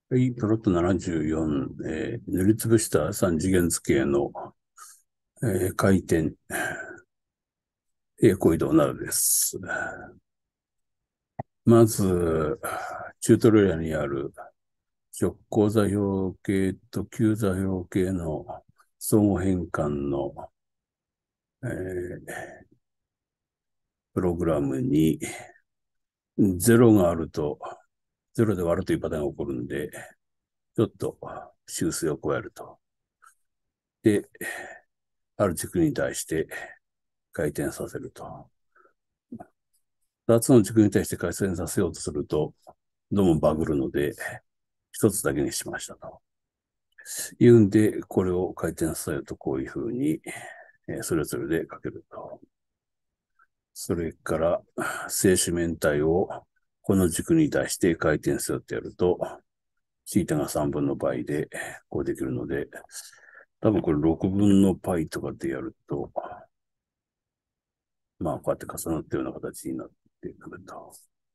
はい、プロット74、塗りつぶした三次元図形の、回転、平行移動などです。まず、チュートリアルにある直行座標系と急座標系の相互変換の、プログラムに0があると、0で割るというパターンが起こるんで、ちょっと修正を加えると。で、ある軸に対して回転させると。二つの軸に対して回転させようとすると、どうもバグるので、一つだけにしましたと。いうんで、これを回転させるとこういうふうに、それぞれで書けると。それから、正四面体をこの軸に対して回転せよってやると、θ が3分の倍で、こうできるので、多分これ6分の π とかでやると、まあこうやって重なったような形になってくると。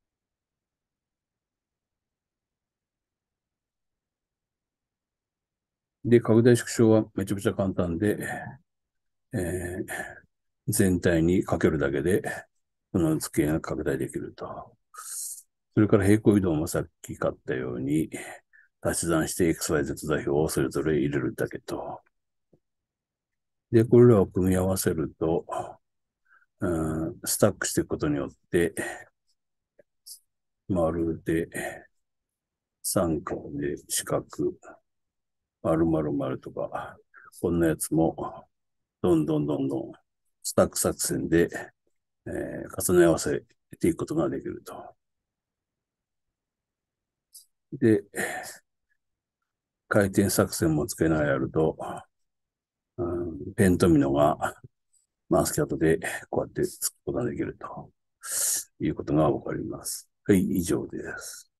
で、拡大縮小はめちゃくちゃ簡単で、えー全体にかけるだけで、この図形が拡大できると。それから平行移動もさっき買ったように、足し算して XYZ 座標をそれぞれ入れるだけと。で、これらを組み合わせると、スタックしていくことによって、丸で、三角で四角、丸々丸とか、こんなやつも、どんどんどんどん、スタック作戦で、重ね合わせていくことができると。で、回転作戦もつけながらやると、ペントミノがマウスキャットでこうやってつくことができるということがわかります。はい、以上です。